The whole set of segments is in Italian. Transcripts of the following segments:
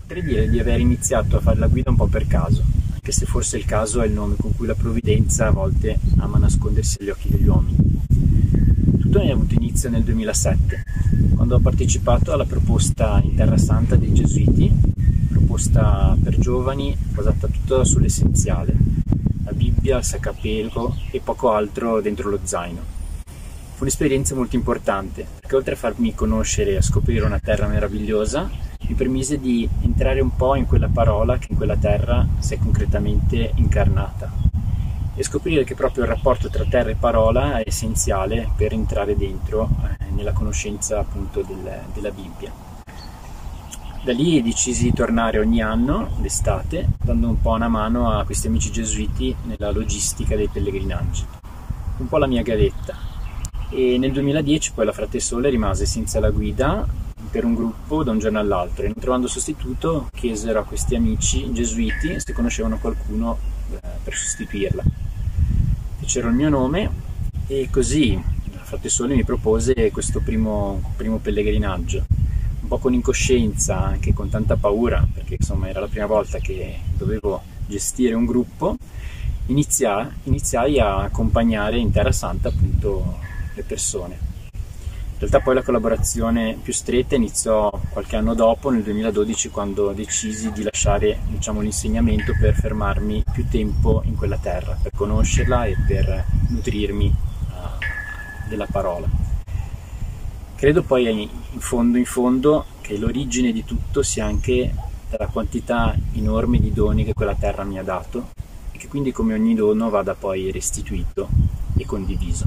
Potrei dire di aver iniziato a fare la guida un po' per caso, anche se forse il caso è il nome con cui la provvidenza a volte ama nascondersi agli occhi degli uomini. Tutto è avuto inizio nel 2007, quando ho partecipato alla proposta in Terra Santa dei Gesuiti, proposta per giovani basata tutto sull'essenziale, la Bibbia, il sacrapelo e poco altro dentro lo zaino. Fu un'esperienza molto importante, perché oltre a farmi conoscere e a scoprire una terra meravigliosa, mi permise di entrare un po' in quella parola che in quella terra si è concretamente incarnata e scoprire che proprio il rapporto tra terra e parola è essenziale per entrare dentro nella conoscenza appunto della Bibbia. Da lì decisi di tornare ogni anno, d'estate, dando un po' una mano a questi amici gesuiti nella logistica dei pellegrinaggi. Un po' la mia gavetta. E nel 2010 poi la Frate Sole rimase senza la guida per un gruppo da un giorno all'altro e non trovando sostituto chiesero a questi amici gesuiti se conoscevano qualcuno per sostituirla. Fecero il mio nome e così la Frate Sole mi propose questo primo pellegrinaggio, un po' con incoscienza, anche con tanta paura, perché insomma era la prima volta che dovevo gestire un gruppo. Iniziai a accompagnare in Terra Santa appunto le persone. In realtà poi la collaborazione più stretta iniziò qualche anno dopo, nel 2012, quando decisi di lasciare, diciamo, l'insegnamento per fermarmi più tempo in quella terra, per conoscerla e per nutrirmi della parola. Credo poi in fondo che l'origine di tutto sia anche dalla quantità enorme di doni che quella terra mi ha dato e che quindi come ogni dono vada poi restituito e condiviso.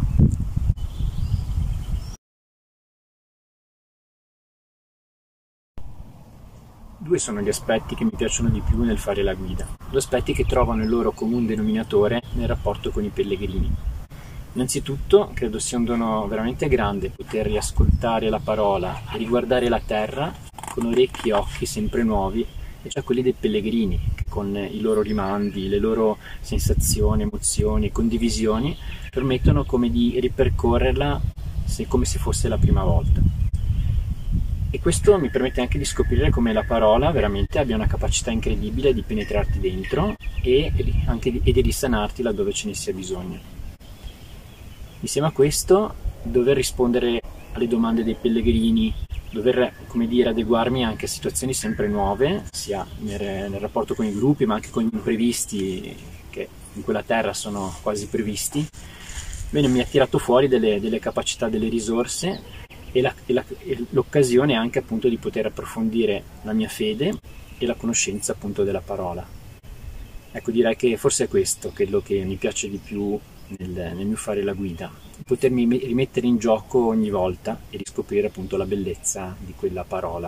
Due sono gli aspetti che mi piacciono di più nel fare la guida, due aspetti che trovano il loro comune denominatore nel rapporto con i pellegrini. Innanzitutto, credo sia un dono veramente grande poter riascoltare la parola e riguardare la terra con orecchi e occhi sempre nuovi, e cioè quelli dei pellegrini, che con i loro rimandi, le loro sensazioni, emozioni, condivisioni, permettono come di ripercorrerla come se fosse la prima volta. E questo mi permette anche di scoprire come la parola veramente abbia una capacità incredibile di penetrarti dentro e di risanarti laddove ce ne sia bisogno. Insieme a questo, dover rispondere alle domande dei pellegrini, dover, come dire, adeguarmi anche a situazioni sempre nuove, sia nel rapporto con i gruppi, ma anche con gli imprevisti che in quella terra sono quasi previsti, bene, mi ha tirato fuori delle capacità, delle risorse e l'occasione anche appunto di poter approfondire la mia fede e la conoscenza appunto della parola. Ecco, direi che forse è questo quello che mi piace di più nel mio fare la guida, potermi rimettere in gioco ogni volta e riscoprire appunto la bellezza di quella parola.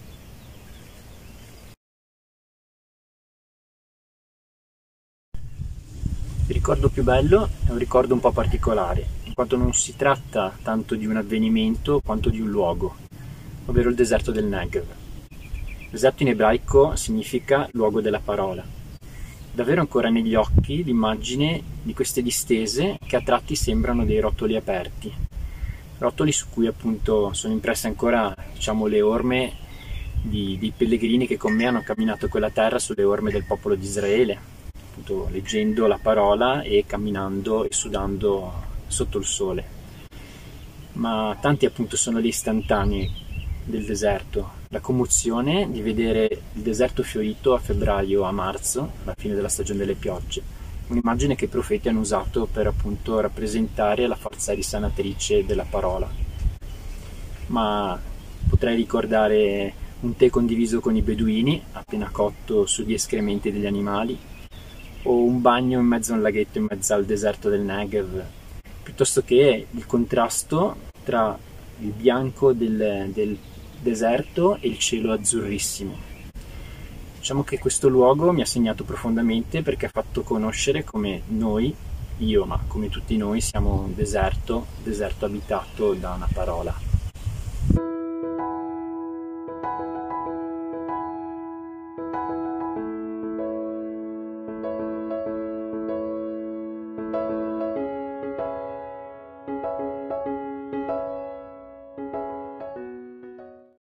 Il ricordo più bello è un ricordo un po' particolare, in quanto non si tratta tanto di un avvenimento quanto di un luogo, ovvero il deserto del Negev. Deserto in ebraico significa luogo della parola. Davvero ancora negli occhi l'immagine di queste distese che a tratti sembrano dei rotoli aperti, rotoli su cui appunto sono impresse ancora, diciamo, le orme dei pellegrini che con me hanno camminato quella terra, sulle orme del popolo di Israele, appunto leggendo la parola e camminando e sudando sotto il sole. Ma tanti appunto sono gli istantanei del deserto, la commozione di vedere il deserto fiorito a febbraio, a marzo, alla fine della stagione delle piogge, un'immagine che i profeti hanno usato per appunto rappresentare la forza risanatrice della parola. Ma potrei ricordare un tè condiviso con i beduini appena cotto sugli escrementi degli animali, o un bagno in mezzo a un laghetto in mezzo al deserto del Negev, piuttosto che il contrasto tra il bianco del deserto e il cielo azzurrissimo. Diciamo che questo luogo mi ha segnato profondamente perché ha fatto conoscere come io, ma come tutti noi, siamo un deserto abitato da una parola.